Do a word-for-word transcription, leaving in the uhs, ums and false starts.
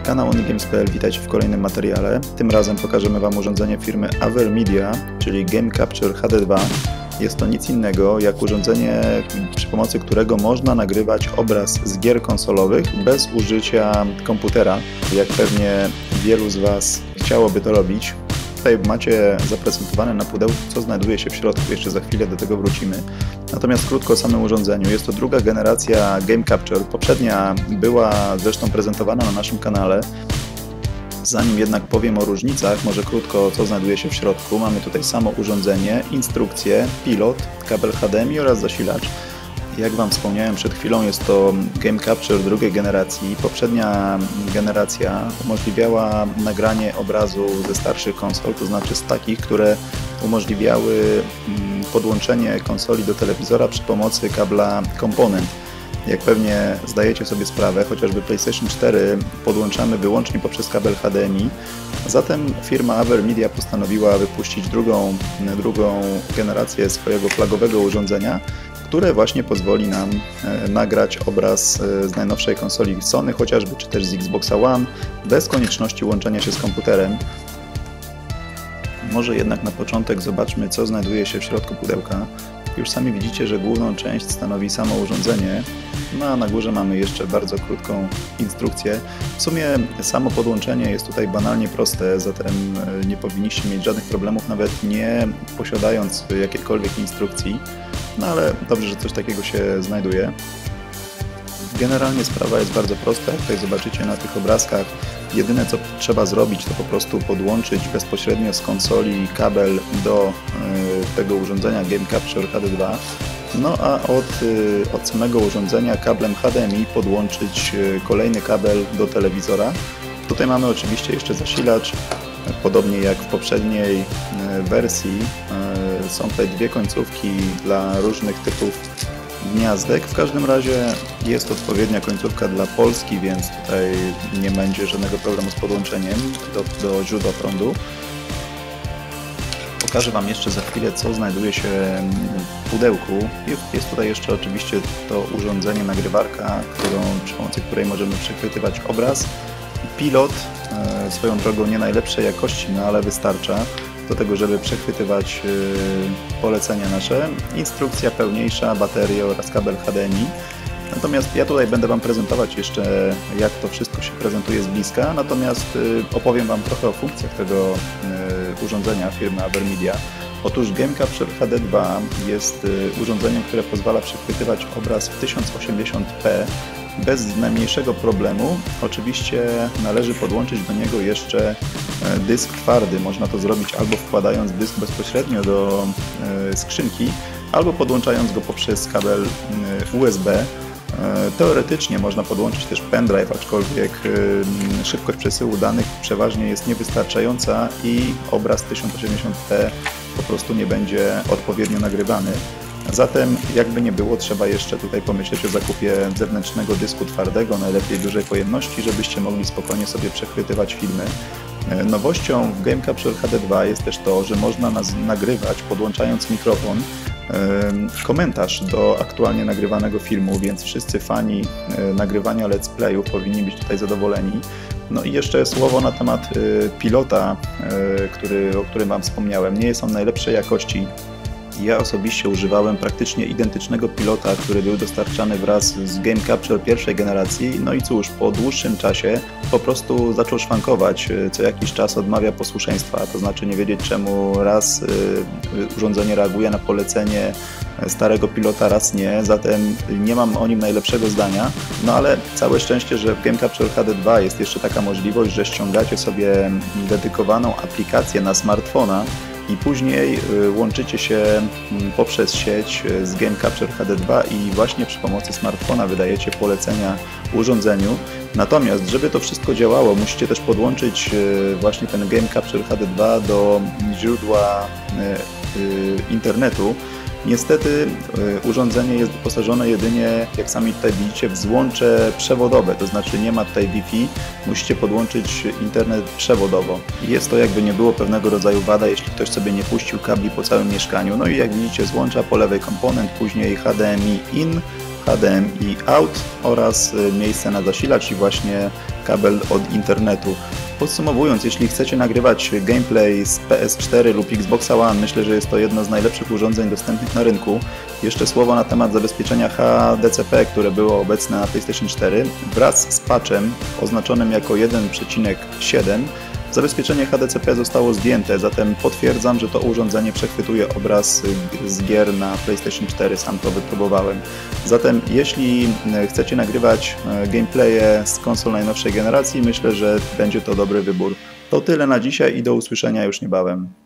Kanał OnlyGames kropka p l, witajcie w kolejnym materiale. Tym razem pokażemy Wam urządzenie firmy Avermedia, czyli Game Capture H D dwa. Jest to nic innego jak urządzenie, przy pomocy którego można nagrywać obraz z gier konsolowych bez użycia komputera. Jak pewnie wielu z Was chciałoby to robić. Tutaj macie zaprezentowane na pudełku, co znajduje się w środku, jeszcze za chwilę do tego wrócimy. Natomiast krótko o samym urządzeniu. Jest to druga generacja Game Capture. Poprzednia była zresztą prezentowana na naszym kanale. Zanim jednak powiem o różnicach, może krótko, co znajduje się w środku. Mamy tutaj samo urządzenie, instrukcję, pilot, kabel H D M I oraz zasilacz. Jak Wam wspomniałem przed chwilą, jest to Game Capture drugiej generacji. Poprzednia generacja umożliwiała nagranie obrazu ze starszych konsol, to znaczy z takich, które umożliwiały podłączenie konsoli do telewizora przy pomocy kabla komponent. Jak pewnie zdajecie sobie sprawę, chociażby PlayStation cztery podłączamy wyłącznie poprzez kabel H D M I. Zatem firma Avermedia postanowiła wypuścić drugą, drugą generację swojego flagowego urządzenia, które właśnie pozwoli nam nagrać obraz z najnowszej konsoli Sony chociażby, czy też z Xboxa One, bez konieczności łączenia się z komputerem. Może jednak na początek zobaczmy, co znajduje się w środku pudełka. Już sami widzicie, że główną część stanowi samo urządzenie, no a na górze mamy jeszcze bardzo krótką instrukcję. W sumie samo podłączenie jest tutaj banalnie proste, zatem nie powinniście mieć żadnych problemów, nawet nie posiadając jakiejkolwiek instrukcji. No ale dobrze, że coś takiego się znajduje. Generalnie sprawa jest bardzo prosta, jak tutaj zobaczycie na tych obrazkach. Jedyne co trzeba zrobić, to po prostu podłączyć bezpośrednio z konsoli kabel do y, tego urządzenia Game Capture H D dwa. No a od, y, od samego urządzenia kablem H D M I podłączyć y, kolejny kabel do telewizora. Tutaj mamy oczywiście jeszcze zasilacz. Podobnie jak w poprzedniej y, wersji y, są tutaj dwie końcówki dla różnych typów gniazdek. W każdym razie jest odpowiednia końcówka dla Polski, więc tutaj nie będzie żadnego problemu z podłączeniem do, do źródła prądu. Pokażę Wam jeszcze za chwilę, co znajduje się w pudełku. Jest, jest tutaj jeszcze oczywiście to urządzenie, nagrywarka, którą, przy pomocy której możemy przechwytywać obraz. Pilot, e, swoją drogą nie najlepszej jakości, no ale wystarcza do tego, żeby przechwytywać y, polecenia nasze. Instrukcja pełniejsza, baterie oraz kabel H D M I. Natomiast ja tutaj będę Wam prezentować jeszcze, jak to wszystko się prezentuje z bliska, natomiast y, opowiem Wam trochę o funkcjach tego y, urządzenia firmy Avermedia. Otóż Game Capture H D dwa jest y, urządzeniem, które pozwala przechwytywać obraz w tysiąc osiemdziesiąt p bez najmniejszego problemu. Oczywiście należy podłączyć do niego jeszcze dysk twardy. Można to zrobić albo wkładając dysk bezpośrednio do skrzynki, albo podłączając go poprzez kabel U S B. Teoretycznie można podłączyć też pendrive, aczkolwiek szybkość przesyłu danych przeważnie jest niewystarczająca i obraz tysiąc osiemdziesiąt p po prostu nie będzie odpowiednio nagrywany. Zatem jakby nie było, trzeba jeszcze tutaj pomyśleć o zakupie zewnętrznego dysku twardego, najlepiej dużej pojemności, żebyście mogli spokojnie sobie przechwytywać filmy. Nowością w Game Capture H D dwa jest też to, że można nagrywać, podłączając mikrofon, komentarz do aktualnie nagrywanego filmu, więc wszyscy fani nagrywania let's playów powinni być tutaj zadowoleni. No i jeszcze słowo na temat pilota, który, o którym Wam wspomniałem. Nie jest on najlepszej jakości. Ja osobiście używałem praktycznie identycznego pilota, który był dostarczany wraz z Game Capture pierwszej generacji. No i cóż, po dłuższym czasie po prostu zaczął szwankować. Co jakiś czas odmawia posłuszeństwa, to znaczy nie wiedzieć czemu raz y, urządzenie reaguje na polecenie starego pilota, raz nie. Zatem nie mam o nim najlepszego zdania. No ale całe szczęście, że w Game Capture H D dwa jest jeszcze taka możliwość, że ściągacie sobie dedykowaną aplikację na smartfona i później łączycie się poprzez sieć z Game Capture H D dwa i właśnie przy pomocy smartfona wydajecie polecenia urządzeniu. Natomiast, żeby to wszystko działało, musicie też podłączyć właśnie ten Game Capture H D dwa do źródła internetu. Niestety urządzenie jest wyposażone jedynie, jak sami tutaj widzicie, w złącze przewodowe, to znaczy nie ma tutaj Wi-Fi, musicie podłączyć internet przewodowo. Jest to jakby nie było pewnego rodzaju wada, jeśli ktoś sobie nie puścił kabli po całym mieszkaniu. No i jak widzicie, złącza po lewej komponent, później H D M I in, H D M I out oraz miejsce na zasilacz i właśnie kabel od internetu. Podsumowując, jeśli chcecie nagrywać gameplay z P S cztery lub Xboxa One, myślę, że jest to jedno z najlepszych urządzeń dostępnych na rynku. Jeszcze słowo na temat zabezpieczenia H D C P, które było obecne na PlayStation cztery. Wraz z patchem oznaczonym jako jeden przecinek siedem zabezpieczenie H D C P zostało zdjęte, zatem potwierdzam, że to urządzenie przechwytuje obraz z gier na PlayStation cztery, sam to wypróbowałem. Zatem jeśli chcecie nagrywać gameplaye z konsol najnowszej generacji, myślę, że będzie to dobry wybór. To tyle na dzisiaj i do usłyszenia już niebawem.